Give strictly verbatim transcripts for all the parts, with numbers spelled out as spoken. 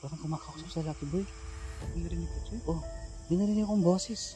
Parang kumakausap sa Lucky Boy. Narinig ko siya? Oh, dinarinig akong boses.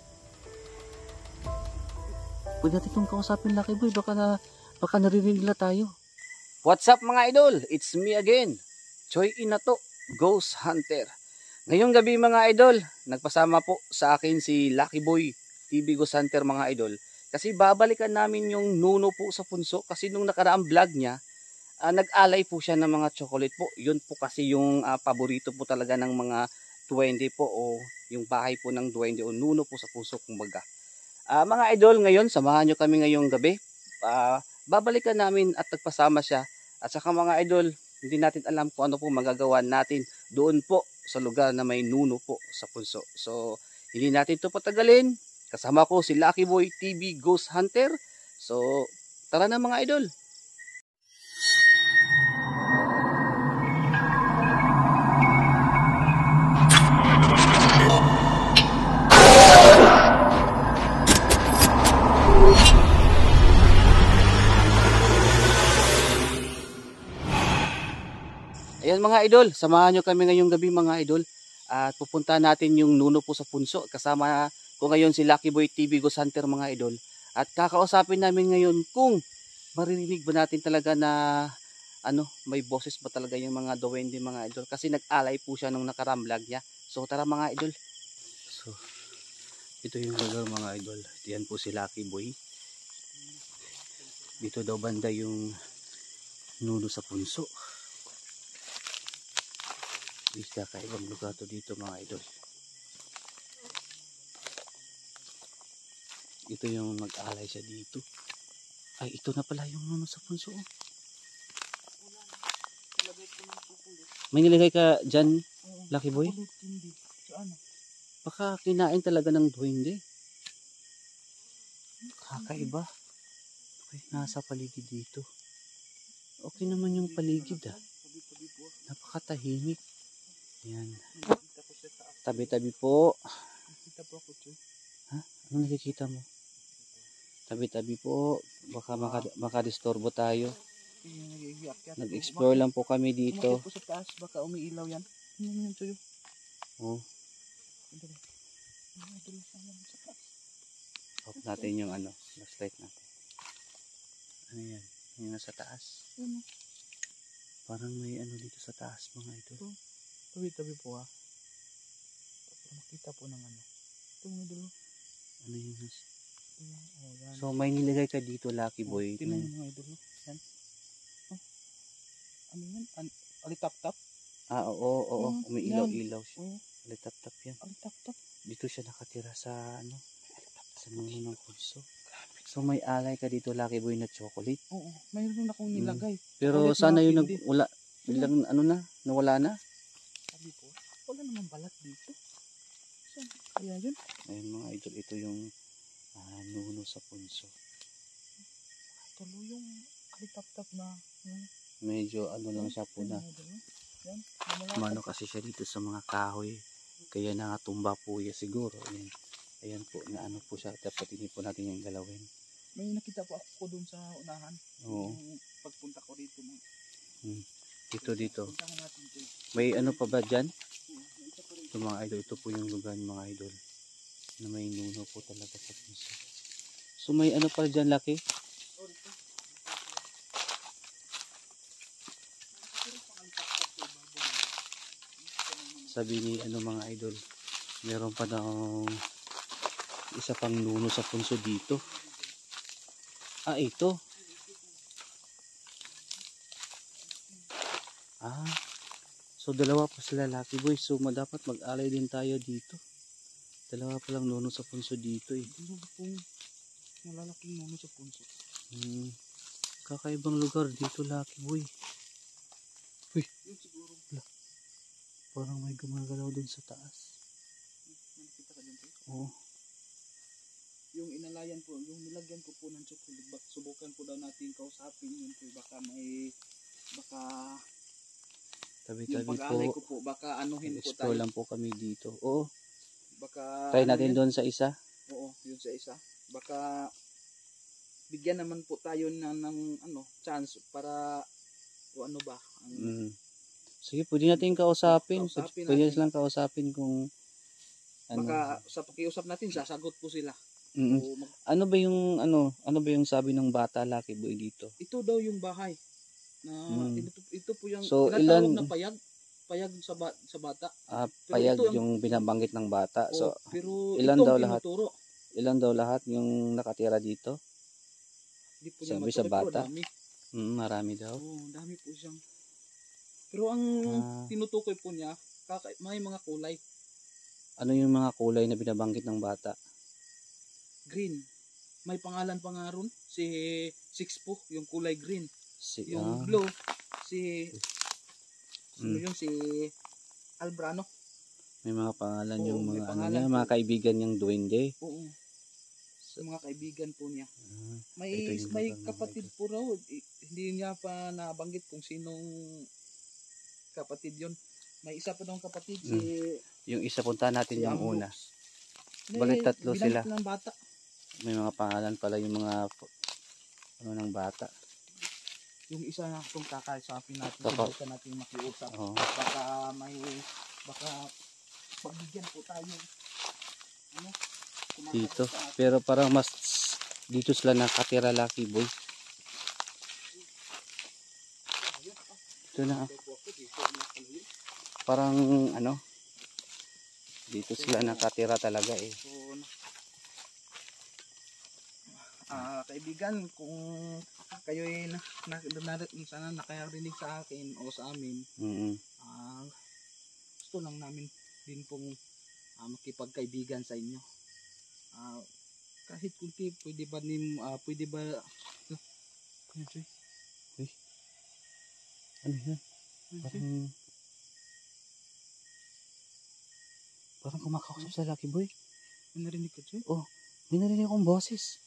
Pwede natin itong kausapin Lucky Boy, baka, na, baka narinig nila tayo. What's up mga idol? It's me again, Choy Inato, Ghost Hunter. Ngayong gabi mga idol, nagpasama po sa akin si Lucky Boy T V Ghost Hunter mga idol. Kasi babalikan namin yung nuno po sa punso. Kasi nung nakaraang vlog niya, uh, nag-alay po siya ng mga chocolate po. Yun po kasi yung uh, paborito po talaga ng mga duwende po, o yung bahay po ng duwende o nuno po sa puso kumbaga. Uh, mga idol, ngayon samahan nyo kami ngayong gabi. Uh, babalikan namin at nagpasama siya. At saka mga idol, hindi natin alam kung ano po magagawa natin doon po sa lugar na may nuno po sa punso. So, hindi natin ito patagalin. Kasama ko si Lucky Boy T V Ghost Hunter. So, tara na mga idol. Ayan mga idol, samahan nyo kami ngayong gabi mga idol. At pupunta natin yung nuno po sa punso. Kasama ko ngayon si Lucky Boy T V Ghost Hunter mga idol. At kakausapin namin ngayon kung maririnig ba natin talaga na ano, may boses ba talaga yung mga duwende mga idol. Kasi nag-alay po siya nung nakaraang vlog niya. So tara mga idol. So, ito yung lugar mga idol. Yan po si Lucky Boy. Dito daw banda yung nuno sa punso. Isa kaibang lugar to dito mga idol. Ito yung mag-alay siya dito. Ay, ito na pala yung nuno sa punso. May nilagay ka dyan, Lucky Boy? Baka kinain talaga ng duwende. Kakaiba. Okay, nasa paligid dito. Okay naman yung paligid ah. Napakatahimik. Yan. Tabi-tabi po. Ha? Anong nakikita mo? Tabi-tabi po. Baka makadisturbo tayo. Nag-explore lang po kami dito. Umakit po sa taas, baka umiilaw yan. Ano yan sa'yo? Oh. Off natin yung ano, flashlight natin. Ano yan? Yung nasa taas. Parang may ano dito sa taas mga ito. Tabi-tabi po ha. Makita po ng ano. Ito mga idol. Ano yun? Oh, yan. So may nilagay ka dito Lucky Boy. Oh, tinan yung mga idol. Yan. Oh. Ano yan? An alitap-tap? Ah, oo, oo, oo. Mm, Umiilaw-ilaw siya. Oh. Alitap-tap yan. Alitap-tap. Dito siya nakatira sa ano, sa nuno ng punso. So may alay ka dito Lucky Boy na chocolate. Oo, mayroon akong nilagay. Hmm. Pero chocolate sana yung nag wala, bilang ano na, nawala na. Sabi po, wala naman balat dito. So, kaya yun. Ayun mga idol, ito yung uh, nuno sa punso. Tuloy yung alitap-tap na. Hmm. Medyo ano lang siya po na. Yan. Mano kasi siya dito sa mga kahoy. Kaya nangatumba po yan siguro. Ayan. Ayan po, na ano po siya. Dapat hindi po natin yung galawin. May nakita po ako doon sa unahan. Oo. Yung pagpunta ko dito. Hmm. Dito, dito. Natin, may ano pa ba dyan? Ito mga idol. Ito po yung lugar mga idol. Na may nuno po talaga sa punso. So may ano pa dyan Lucky? Sabi ni ano mga idol, meron pa daw isa pang nuno sa punso dito. Ah, ito. Ah, so dalawa pa sila Lucky Boy. So dapat mag-alay din tayo dito. Dalawa pa lang nuno sa punso dito eh. Meron pong malalaking nuno sa punso. Hmm. Kakaibang lugar dito Lucky Boy. Uy. Parang may gumagalaw dun sa taas. Nakita ka dyan po? Oo. Yung inalayan po, yung nilagyan ko po ng chocolate, subukan po daw natin kausapin yun po. Baka may, baka tabi-tabi yung pag-alay ko po, baka anuhin po tayo. Explore lang po kami dito. Oo. Baka try ano natin yan? doon sa isa. Oo, yun sa isa. Baka bigyan naman po tayo na ng ano, chance para o ano ba. Ang, mm. Sige, pwede natin kausapin. Kausapin Pwede natin. silang kausapin kung ano. Baka sa pakiusap natin, sasagot po sila. Mm. O mag- Ano ba yung ano, ano ba yung sabi ng bata Lucky Boy dito? ito daw yung bahay. Na Mm. ito, ito po yung So, tinatawag ilan- na payag. Payag sa, ba, sa bata. Ah, Pero payag ito ang- yung binabanggit ng bata. So, O, pero ilan ito ang daw lahat? tinuturo. ilan daw lahat yung nakatira dito? Hindi po niya Sabi sa matukoy, pero bata? dami. Mm, marami daw. Oo, dami po siyang. Pero ang Ah. tinutukoy po niya, kaka may mga kulay. Ano yung mga kulay na binabanggit ng bata? Green. May pangalan pa nga ron. Si Six po, yung kulay green. Si, Yung ah, blue, si... Sino Mm. yun? Si Albrano. may mga pangalan Oo, yung may mga ano pangalan niya, po. mga kaibigan niyang duwende. Oo. Sa mga kaibigan po niya. Ah, May Ito yung may lugar ng kapatid po raw. I- Hindi niya pa nabanggit kung sinong kapatid yon. May isa pa daw kapatid si yung isa punta natin si yung Ambo. una. Hindi, Balik tatlo binanggit sila. ng bata. May mga pangalan pala yung mga ano ng bata. Yung isa na itong kakaisapin natin. Kaka- Subukan natin makiusap. Oo. Baka may baka pagbigyan po tayo. Ano? Kumakas Dito. sa atin. Pero parang mas dito sila nakatira Lucky Boy. Ito na. ah. Parang ano dito sila nakatira talaga eh. So, ah kaibigan, kung kayo ay na, na, na, sana nakarinig sa akin o sa amin, Mm. ah gusto lang namin din pong ah, makipagkaibigan sa inyo. Ah kahit kunti, pwede ba nim, ah, pwede ba ah, ano siya? Ano yan? Ano siya? Parang parang kumakausap sa Lucky Boy. May narinig ka siya? May narinig akong boses.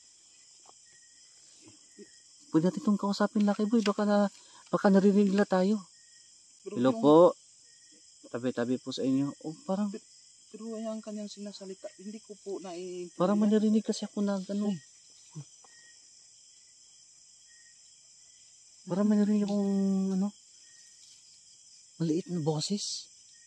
Pwede natin itong kausapin Lucky Boy. Baka, na, baka narinig nila tayo. Pero Hello yung- po. Tabi-tabi po sa inyo. Oh, parang Pero yung kanyang sinasalita, hindi ko po naiintindihan. parang may narinig kasi ako na gano'n. Parang may narinig akong ano, maliit na boses.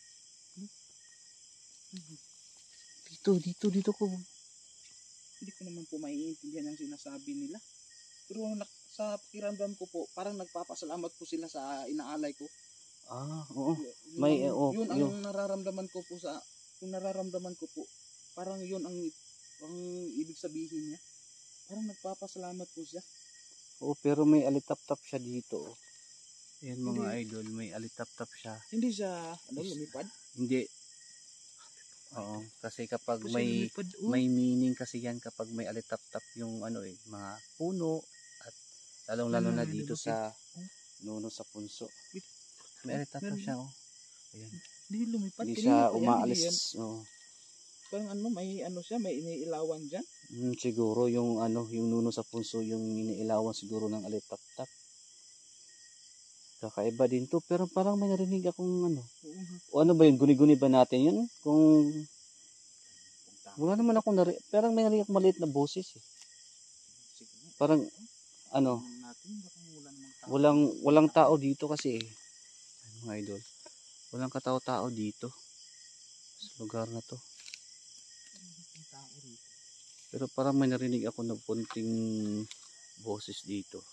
Dito, dito, dito ko. Hindi ko naman po maiintindihan ang sinasabi nila. Pero nak- sa pakiramdam ko po, parang nagpapasalamat po sila sa inaalay ko. Ah, oo. Yun May, ang- eh, oh, yun ang yung- nararamdaman ko po sa, yung nararamdaman ko po, parang yun ang, ang ibig sabihin niya. Parang nagpapasalamat po siya. Oo, pero may alitap-tap siya dito. oh. Yan mga Hindi. idol, may alitap-tap siya. Hindi siya, ano, lumipad. Hindi. Oo, kasi kapag Kasi may lumipad, oh. may meaning kasi yan kapag may alitap-tap yung ano eh, mga puno at lalong-lalo Ano, na may dito lubak sa nuno sa punso. May alitap-tap Meron. siya oh. Ayan. Hindi lumipad. Hindi Kanina siya pa yan, hindi yan. umaalis. Oo. Parang ano, may ano siya, may iniilawan dyan. Hmm, siguro yung ano, yung nuno sa punso yung iniilawan siguro ng alitap-tap. Kakaiba din to, pero parang may narinig akong ano. Oo nga. O ano ba yun? Guni-guni ba natin yun? Kung wala naman akong nari, parang may narinig akong maliit na boses eh. Sige nga. Parang ano, Tingnan natin, baka wala namang tao. walang walang tao dito kasi eh. Ay, mga idol. Walang katao-tao dito sa lugar na to. Walang tao rito. Pero parang may narinig ako na punting boses dito.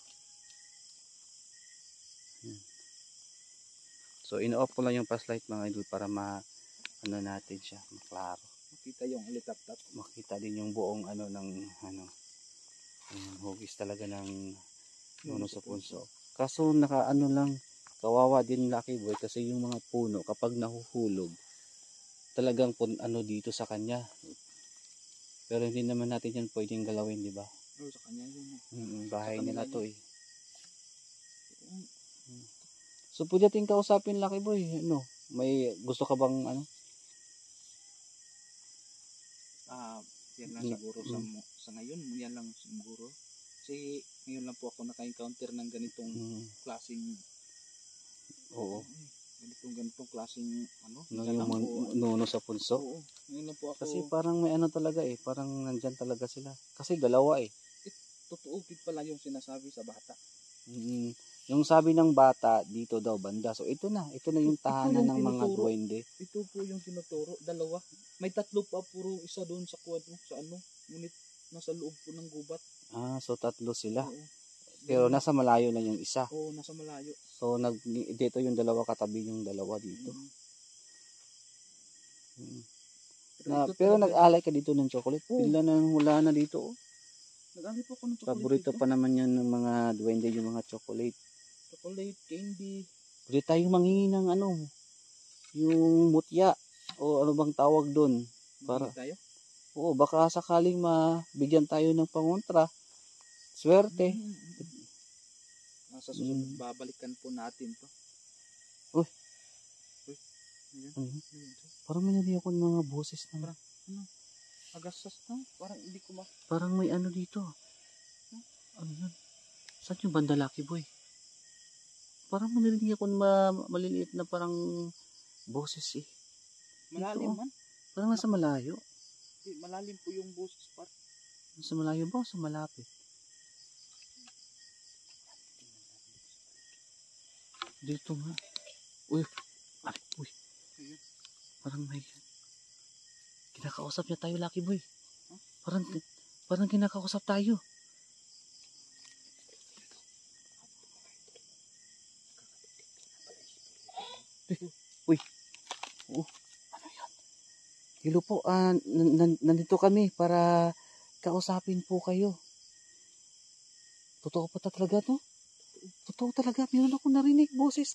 Yan. So ino-off ko lang yung flashlight mga idol para ma ano natin siya, maklaro. Makita yung alitap-tap. Makita din yung buong ano ng ano yung hugis talaga ng nuno sa punso. Kaso naka ano lang, kawawa din Lucky Boy kasi yung mga puno kapag nahuhulog talagang pun ano dito sa kanya. Pero hindi naman natin yan pwedeng galawin, di ba? Oo, sa kanya yun eh. Mm, bahay Sa nila kanila to eh. Mm. So pwede natin kausapin Lucky Boy, ano? May gusto ka bang ano? Ah, yan lang Mm, siguro sa, mo- sa ngayon, yan lang siguro. Kasi ngayon lang po ako naka-encounter ng ganitong Mm, klaseng oo. eh, ganitong ganitong klaseng ano, No, yan yung lang mon- po. nuno sa punso. Oo, ngayon lang po ako. Kasi parang may ano talaga eh, parang nandyan talaga sila. Kasi dalawa eh. Totoo gid pala yung sinasabi sa bata. Mm, Yung sabi ng bata, dito daw banda. So ito na, ito na yung Ito tahanan yung ng mga tinuturo. duwende. Ito po yung tinuturo, dalawa. May tatlo pa, puro isa doon sa kwadro, sa ano, ngunit nasa loob po ng gubat. Ah, so tatlo sila. Oo. Pero Dalawa. nasa malayo na yung isa. Oo, nasa malayo. So nag dito yung dalawa katabi yung dalawa dito. Mm. Mm. Pero, Na, ito pero talaga- nag-alay ka dito ng chocolate. Oo. Bigla na wala na dito. Oh. Nag-alay po ako ng chocolate Paborito dito. pa naman yan ng mga duwende yung mga chocolate. Chocolate, candy. Pwede tayo manghingi ng ano, yung mutya o ano bang tawag doon. Para, Para tayo. oo, baka sakaling mabigyan tayo ng pangontra. Swerte. Mm. Ah, sa susunod, Mm. babalikan po natin to. Uy. Uy. Ayan. Ano? Ayan. Parang may narinig ako ng mga boses na. Parang, Agasas na. Parang hindi ko ma... Parang may ano dito. Ano yun? Saan yung banda, Lucky Boy? Parang may narinig ako ng ma- maliliit na parang boses eh. Malalim Ito, man. Parang nasa malayo. Di, malalim po yung boses par. Nasa malayo ba o sa malapit? Dito nga. Uy. Ay, uy. Ayun. Parang may... Kinakausap niya tayo, Lucky Boy. Huh? Parang... Parang kinakausap tayo. Uy. Oh, ano yan? Hello po, ah, nan- nan- nandito kami para kausapin po kayo. Totoo pa talaga to? Totoo talaga, meron ako narinig boses.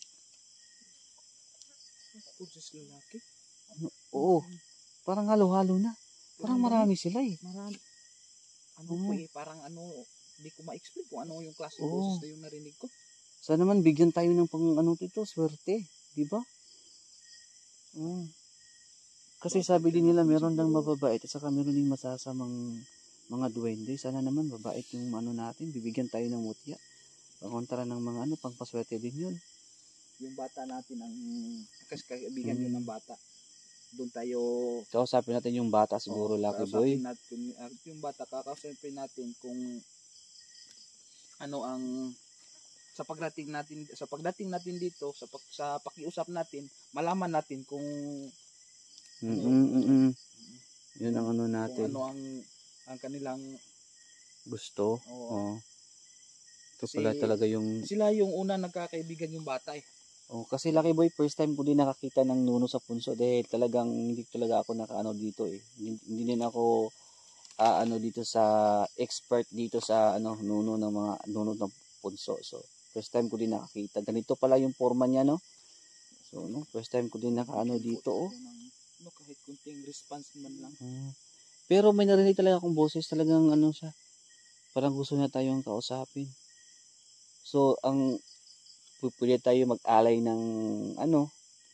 Boses lalaki. Ano? Oo, parang halo-halo na. Parang Parang marami sila eh. Marami. Ano Oo. po eh, parang ano, hindi ko ma-explain kung ano yung klase ng Oo. boses na yung narinig ko. Sana naman bigyan tayo ng pang ano dito, swerte, di ba? Mm. Kasi sabi din nila meron lang mababait at saka meron ding masasamang mga duwende. Sana naman mabait yung ano natin, bibigyan tayo ng mutya. Pangontra ng mga ano, pangpaswerte din yun. Yung bata natin ang, kasi kaibigan Mm. yun ng bata. Doon tayo, Kausapin natin yung bata siguro, oh, Lucky Boy. kakausapin natin, uh, yung bata, kakausapin natin kung ano ang sa pagdating natin sa pagdating natin dito sa pag, sa pakiusap natin malaman natin kung Mm -mm, mm -mm. Yun ang ano kung natin. ano ang ang kanilang Gusto. Oo. Oo. Ito Kasi pala talaga yung... sila yung una nagkakaibigan yung bata eh. Oh, kasi Lucky Boy, first time ko din nakakita ng nuno sa punso dahil talagang hindi talaga ako nakaano dito eh. Hindi, hindi din ako ah, ano dito sa expert dito sa ano nuno ng mga nuno ng punso. So, first time ko din nakakita. Ganito pala yung forma niya, no? So, no, first time ko din nakaano dito, oh. Ng, no, kahit kunting response man lang. Hmm. Pero may narinig talaga akong boses, talagang ano siya. Parang gusto niya tayong kausapin. So, ang pwede tayo mag-alay ng ano,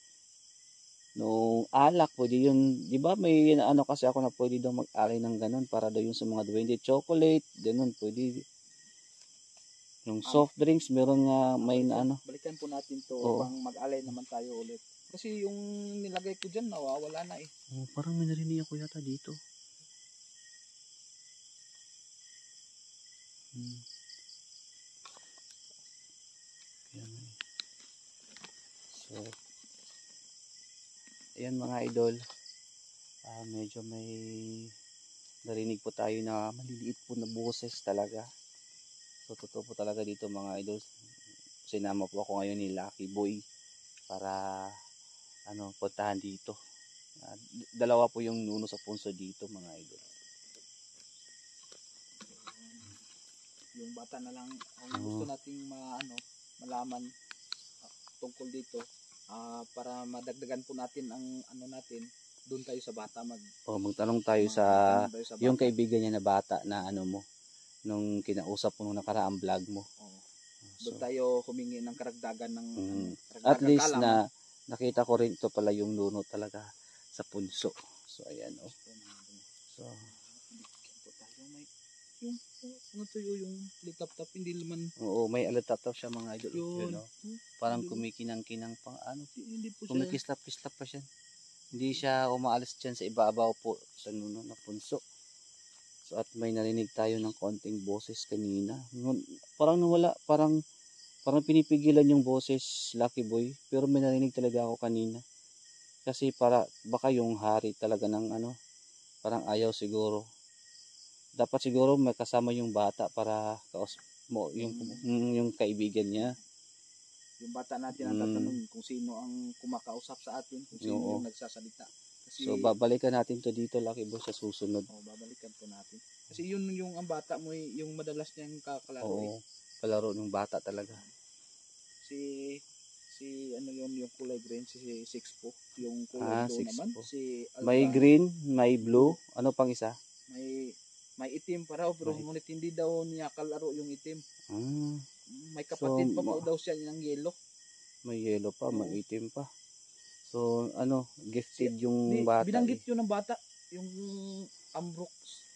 no alak, pwede yun, di ba may ano kasi ako na pwede daw mag-alay ng ganun para daw yun sa mga duwende, chocolate, ganun, pwede. Yung soft drinks, meron nga may na ano. Balikan po natin to Oo. pang mag-alay naman tayo ulit. Kasi yung nilagay ko dyan, nawawala na eh. Oh, parang may narinig ako yata dito. Hmm. Ayan. So, ayan mga idol. Ah, medyo may narinig po tayo na maliliit po na boses talaga. So, totoo po talaga dito mga idol. Sinama po ako ngayon ni Lucky Boy para ano, puntahan dito. Ah, dalawa po yung nuno sa punso dito mga idol. Yung bata na lang ang Oo. gusto nating ma, ano, malaman ah, tungkol dito ah, para madagdagan po natin ang ano natin doon tayo sa bata mag O, magtanong tayo sa magtanong tayo sa yung bata. kaibigan niya na bata na ano mo, nung kinausap mo nung nakaraang vlog mo. Oo. So, Doon tayo humingi ng karagdagan ng mm, ano, at karagdagan least kalam. na nakita ko rin ito pala yung nuno talaga sa punso. So, ayan o. So, Bigyan po tayo may yung ano to yung litap-tap hindi naman oo, may alatataw siya mga idol. yun. Yun, o. Parang Hindi- kumikinang-kinang pang ano. Hindi po siya. Kumikislap-kislap pa siya. Hindi siya umaalis dyan sa ibabaw po sa nuno na punso. So, at may narinig tayo ng konting boses kanina. Ngun- Parang nawala, parang parang pinipigilan yung boses, Lucky Boy, pero may narinig talaga ako kanina. Kasi para baka yung hari talaga ng ano, parang ayaw siguro. Dapat siguro may kasama yung bata para kaos mo yung mm, yung kaibigan niya. Yung bata natin ang Mm. tatanungin kung sino ang kumakausap sa atin, kung sino Oo. yung nagsasalita. Kasi So babalikan natin to dito, Lucky Boy, sa susunod. oh, babalikan po natin. Kasi yun yung ang bata mo, yung madalas niyang kakalaro. eh. Oo, palaro ng bata talaga. Si si ano yun, yung kulay green, si Sixpo. Yung kulay Ah, blue naman, Sixpo. si May Alba. green, may blue, ano pang isa? May may itim pa raw, pero May- ngunit hindi daw niya kalaro yung itim. Ah, May kapatid So, pa po ma- daw siya ng yellow. may yellow pa, may Oo. itim pa. So, ano, gifted yung Di, bata. binanggit eh. yun ng bata, yung Ambrox.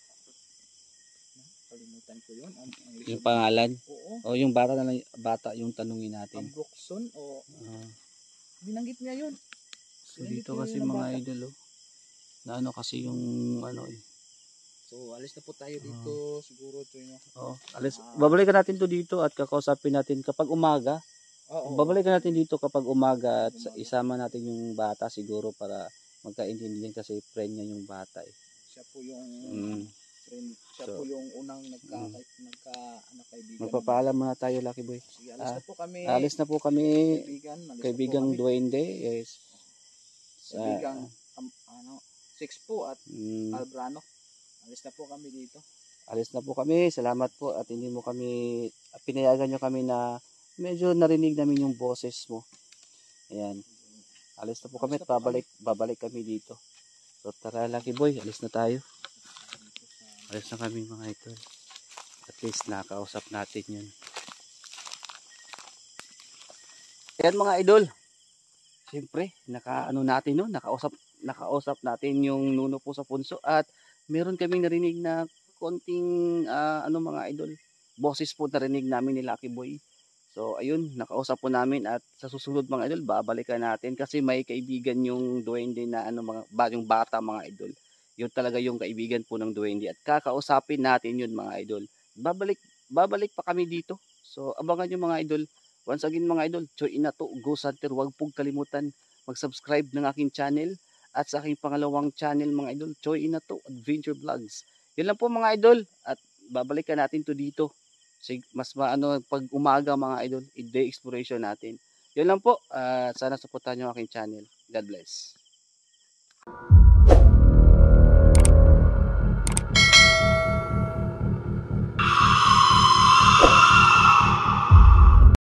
Kalimutan ko yun. Ang, ang Yung pangalan. Oo. O yung bata na lang, bata yung tanungin natin. Ambroxon o Ah, binanggit niya yun. so dito kasi Yung mga bata. idol, oh, na ano kasi yung ano eh. So, alis na po tayo dito. Siguro ito yun. Oh, alis, Ah. babalikan natin to dito at kakausapin natin kapag umaga. Oo. Babalikan natin dito kapag umaga at sa- Umaga. isama natin yung bata siguro para magkaintindihan kasi friend niya yung bata eh. Siya po yung Mm. friend. Siya So, po yung unang nagka, mm. nagka anak kaibigan. Magpapaalam muna tayo, Lucky Boy. Sige, alis Ah, na po kami. Alis na po kami, Kaibigan. Alis kaibigang na po kami. Duende. Yes. Sa, Kaibigang um, ano, Sixpo at mm, Albrano. Alis na po kami dito. alis na po kami. Salamat po at hindi mo kami, pinayagan nyo kami na medyo narinig namin yung boses mo. Ayan. Alis na po kami at Alis na po babalik, babalik kami dito. So tara, Lucky Boy, alis na tayo. Alis na kami mga ito. At least nakausap natin yun. Ayan mga idol. Siyempre, naka ano natin no, nakausap nakausap natin yung nuno po sa punso at meron kaming narinig na konting ah, ano mga idol, boses po narinig namin ni Lucky Boy. So ayun, nakausap po namin at sa susunod mga idol, babalikan natin kasi may kaibigan yung duwende na ano mga ba, yung bata mga idol. Yun talaga yung kaibigan po ng duwende at kakausapin natin yun mga idol. Babalik babalik pa kami dito. So abangan nyo mga idol. Once again mga idol, Choy Inato, Ghost Hunter, huwag pong kalimutan mag-subscribe ng aking channel at sa aking pangalawang channel mga idol, Choy Inato Adventure Vlogs. Yun lang po mga idol at babalikan natin to dito. Sig mas maano pag umaga mga idol, i-day exploration natin. Yun lang po, uh, sana supportahan nyo aking channel. God bless.